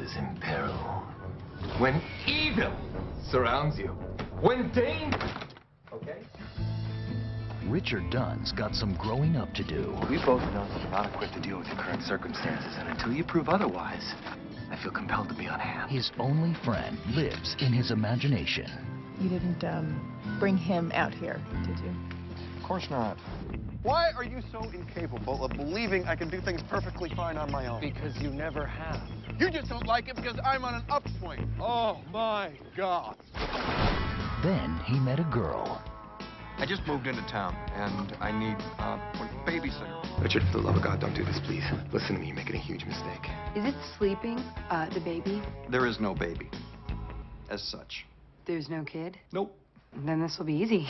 is in peril, when evil surrounds you, when danger... Okay? Richard Dunne's got some growing up to do. We both know that you're not equipped to deal with your current circumstances, and until you prove otherwise, I feel compelled to be on hand. His only friend lives in his imagination. You didn't bring him out here, did you? Of course not. Why are you so incapable of believing I can do things perfectly fine on my own? Because you never have. You just don't like it because I'm on an upswing. Oh, my God. Then he met a girl. I just moved into town, and I need a babysitter. Richard, for the love of God, don't do this, please. Listen to me, you're making a huge mistake. Is it sleeping, the baby? There is no baby, as such. There's no kid? Nope. Then this will be easy.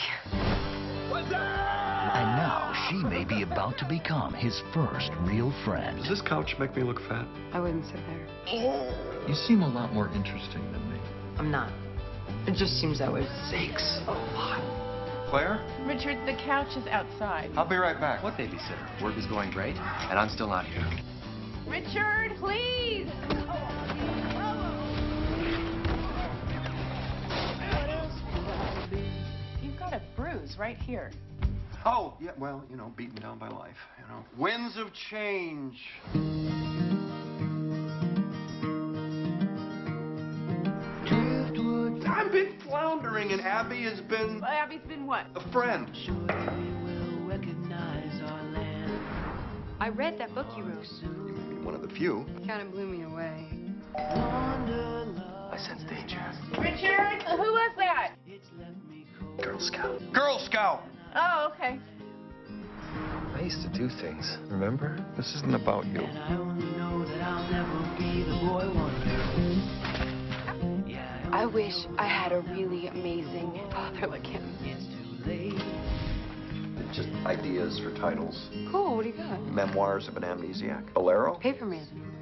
And now she may be about to become his first real friend. Does this couch make me look fat? I wouldn't sit there. You seem a lot more interesting than me. I'm not. It just seems that way. Sakes alive. Claire? Richard, the couch is outside. I'll be right back. What babysitter? Work is going great, and I'm still out here. Richard, please! You've got a bruise right here. Oh, yeah, well, you know, beaten down by life, you know. Winds of change. I've been floundering, and Abby has been... Abby's been what? a friend. I read that book you wrote. You may be one of the few. Kind of blew me away. I sense danger. Richard, who was that? Girl Scout. Girl Scout! Oh, okay. I used to do things, remember? This isn't about you. I wish I had a really amazing father like him. Just ideas for titles. Cool, what do you got? Memoirs of an Amnesiac. Bolero? Paperman.